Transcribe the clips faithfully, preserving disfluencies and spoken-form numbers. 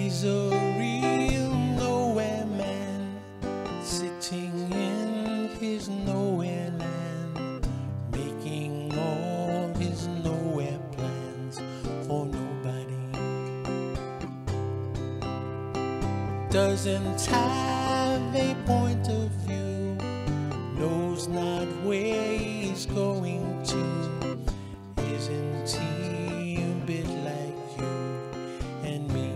He's a real nowhere man, sitting in his nowhere land, making all his nowhere plans for nobody. Doesn't have a point of view, knows not where he's going to. Isn't he a bit like you and me?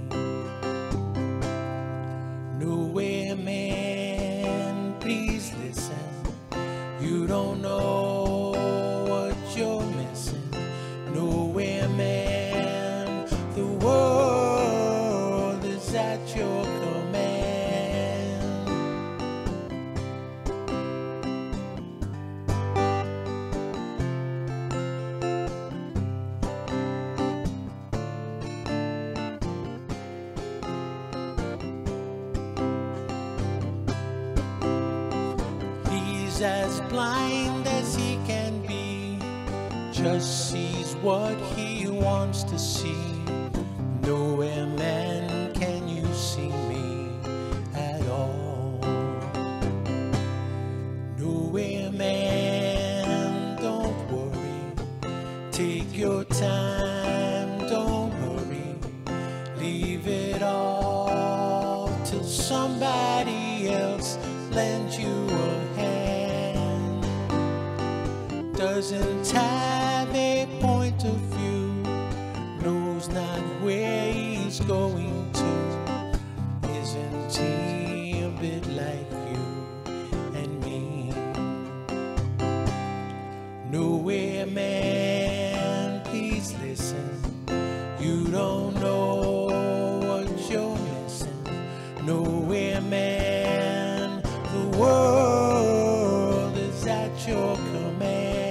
Nowhere man, please listen. You don't know what you're missing. Nowhere man, the world is at your command. He's as blind as he can be, just sees what he wants to see. Nowhere man, can you see me at all? Nowhere man, don't worry, take your time, don't hurry, leave it all till somebody else lends you a hand. Doesn't have a point of view, knows not where he's going to. Isn't he a bit like you and me? Nowhere man, please listen. You don't know what you're missing. Nowhere man, the world is at your command.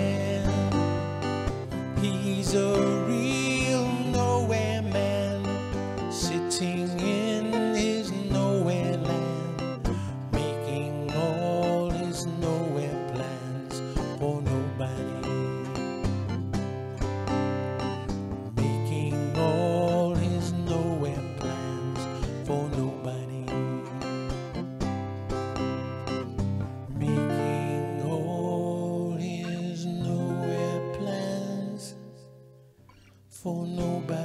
He's a real nowhere man, sitting in his nowhere land, making all his nowhere plans for nobody. Making all his nowhere plans for nobody. Making all his nowhere plans for nobody.